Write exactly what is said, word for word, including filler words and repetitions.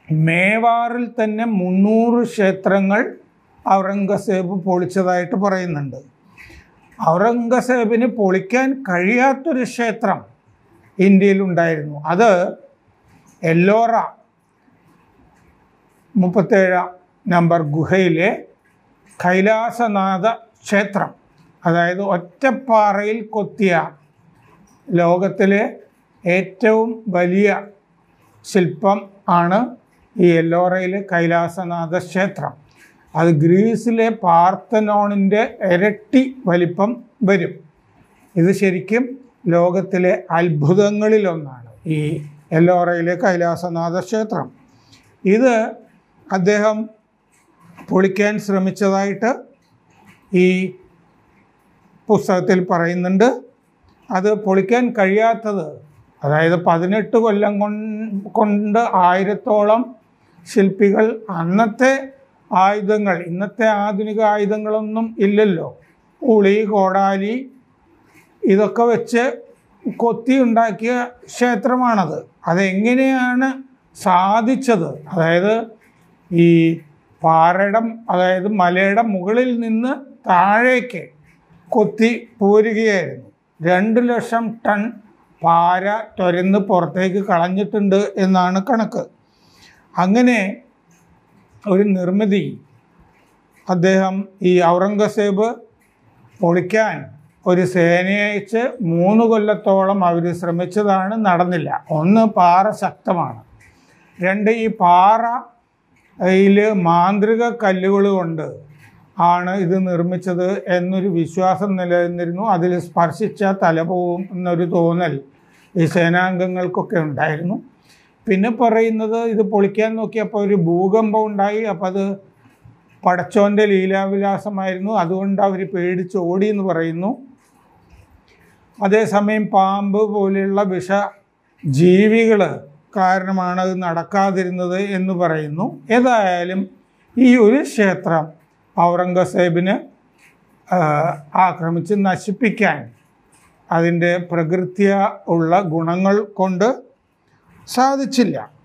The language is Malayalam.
മേവാറിൽ തന്നെ മുന്നൂറ് ക്ഷേത്രങ്ങൾ ഔറംഗസേബ് പൊളിച്ചതായിട്ട് പറയുന്നുണ്ട്. ഔറംഗസേബിന് പൊളിക്കാൻ കഴിയാത്തൊരു ക്ഷേത്രം ഇന്ത്യയിലുണ്ടായിരുന്നു. അത് എല്ലോറ മുപ്പത്തേഴ് നമ്പർ ഗുഹയിലെ കൈലാസനാഥ ക്ഷേത്രം. അതായത് ഒറ്റപ്പാറയിൽ കൊത്തിയ ലോകത്തിലെ ഏറ്റവും വലിയ ശില്പം ആണ് ഈ എല്ലോറയിലെ കൈലാസനാഥ ക്ഷേത്രം. അത് ഗ്രീസിലെ പാർത്തനോണിൻ്റെ ഇരട്ടി വലിപ്പം വരും. ഇത് ശരിക്കും ലോകത്തിലെ അത്ഭുതങ്ങളിലൊന്നാണ് ഈ എല്ലോറയിലെ കൈലാസനാഥ ക്ഷേത്രം. ഇത് അദ്ദേഹം പൊളിക്കാൻ ശ്രമിച്ചതായിട്ട് ഈ പുസ്തകത്തിൽ പറയുന്നുണ്ട്. അത് പൊളിക്കാൻ കഴിയാത്തത്, അതായത് പതിനെട്ട് കൊല്ലം കൊണ്ട് ആയിരത്തോളം ശില്പികൾ, അന്നത്തെ ആയുധങ്ങൾ, ഇന്നത്തെ ആധുനിക ആയുധങ്ങളൊന്നും ഇല്ലല്ലോ, ഉളി, കോടാലി ഇതൊക്കെ വെച്ച് കൊത്തി ഉണ്ടാക്കിയ ക്ഷേത്രമാണത്. അതെങ്ങനെയാണ് സാധിച്ചത്? അതായത് ഈ പാറയുടെ, അതായത് മലയുടെ മുകളിൽ നിന്ന് താഴേക്ക് കൊത്തി പോരുകയായിരുന്നു. രണ്ട് ലക്ഷം ടൺ പാര തുരന്ന് പുറത്തേക്ക് കളഞ്ഞിട്ടുണ്ട് എന്നാണ് കണക്ക്. അങ്ങനെ ഒരു നിർമ്മിതി അദ്ദേഹം ഈ ഔറംഗസേബ് പൊളിക്കാൻ ഒരു സേനയെ അയച്ച് മൂന്ന് കൊല്ലത്തോളം അവർ ശ്രമിച്ചതാണ്, നടന്നില്ല. ഒന്ന്, പാറ ശക്തമാണ്. രണ്ട്, ഈ പാറയിൽ മാന്ത്രിക കല്ലുകൾ കൊണ്ട് ആണ് ഇത് നിർമ്മിച്ചത് എന്നൊരു വിശ്വാസം നിലനിന്നിരുന്നു. അതിൽ സ്പർശിച്ച തല പോവും എന്നൊരു തോന്നൽ ഈ സേനാംഗങ്ങൾക്കൊക്കെ ഉണ്ടായിരുന്നു. പിന്നെ പറയുന്നത്, ഇത് പൊളിക്കാൻ നോക്കിയപ്പോൾ ഒരു ഭൂകമ്പം ഉണ്ടായി. അപ്പോൾ അത് പടച്ചോൻ്റെ ലീലാവിലാസമായിരുന്നു, അതുകൊണ്ട് അവർ പേടിച്ച് ഓടി എന്ന് പറയുന്നു. അതേസമയം പാമ്പ് പോലെയുള്ള വിഷ ജീവികൾ കാരണമാണ് അത് നടക്കാതിരുന്നത് എന്ന് പറയുന്നു. ഏതായാലും ഈ ഒരു ക്ഷേത്രം ഔറംഗസേബിന് ആക്രമിച്ച് നശിപ്പിക്കാൻ അതിൻ്റെ പ്രകൃത്യ ഉള്ള ഗുണങ്ങൾ കൊണ്ട് സാധിച്ചില്ല.